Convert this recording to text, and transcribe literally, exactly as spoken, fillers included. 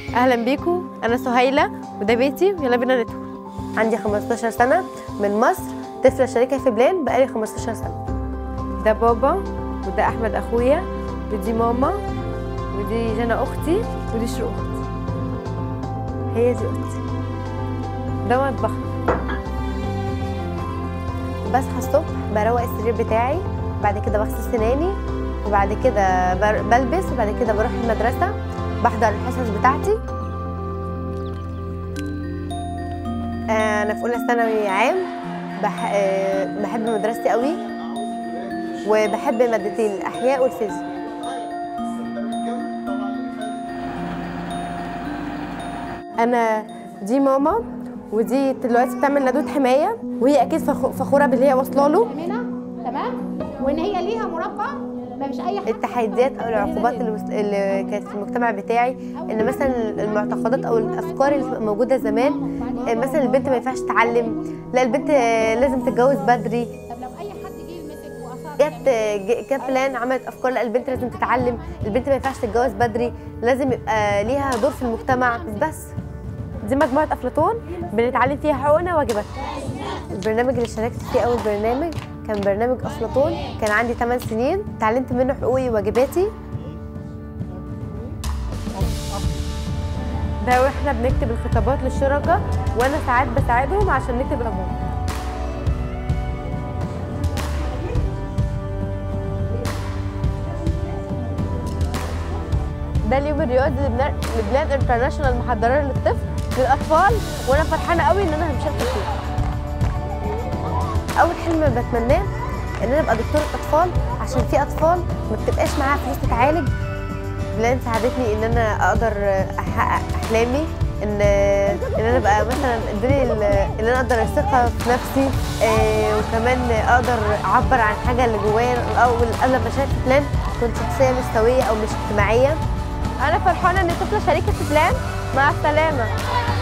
اهلا بيكم، انا سهيلة وده بيتي، يلا بينا ندخل. عندي خمستاشر سنة، من مصر، طفلة شريكة في بلان بقالي خمستاشر سنة. ده بابا وده احمد اخويا ودي ماما ودي جنى اختي ودي شروق اختي. هي دي اوضتي. ده مطبخنا. بصحى الصبح بروق السرير بتاعي، بعد كده بغسل سناني، وبعد كده بلبس، وبعد كده بروح المدرسة بحضر الحصص بتاعتي. انا في اولى ثانوي عام. بح... بحب مدرستي قوي وبحب مادتين الاحياء والفيزياء. انا دي ماما ودي دلوقتي بتعمل ندوة حماية، وهي اكيد فخورة باللي هي واصله له. تمام، وان هي ليها مربع ما مش اي حاجه. التحديات او العقوبات اللي كانت في المجتمع بتاعي، ان مثلا المعتقدات او الافكار اللي موجوده زمان، مثلا البنت ما ينفعش تتعلم، لا البنت لازم تتجوز بدري. طب لو اي حد جه يمسك واثار جت جت بلان عملت افكار، لا البنت لازم تتعلم، البنت ما ينفعش تتجوز بدري، لازم يبقى ليها دور في المجتمع. بس دي مجموعه افلاطون بنتعلم فيها حقوقنا وواجباتنا. البرنامج اللي شاركت فيه اول برنامج كان برنامج أفلاطون، كان عندي ثمان سنين، اتعلمت منه حقوقي وواجباتي. ده واحنا بنكتب الخطابات للشركاء، وانا ساعات بساعدهم عشان نكتب الخطابات. ده اليوم الرياضي لبلان انترناشونال محضراه للطفل للاطفال، وانا فرحانه قوي ان انا مشاركه فيه. اول حلم بتمناه ان انا ابقى دكتوره اطفال، عشان في اطفال ما بتبقاش معاها فلوس تتعالج. بلان ساعدتني ان انا اقدر احقق احلامي، ان ان انا ابقى مثلا اداني ان انا اقدر الثقه في نفسي، آه وكمان اقدر اعبر عن حاجه اللي جوايا. الاول قبل ما اشارك في بلان كنت شخصيه مش سويه او مش اجتماعيه. انا فرحانه ان طفله شريكه في بلان. مع السلامه.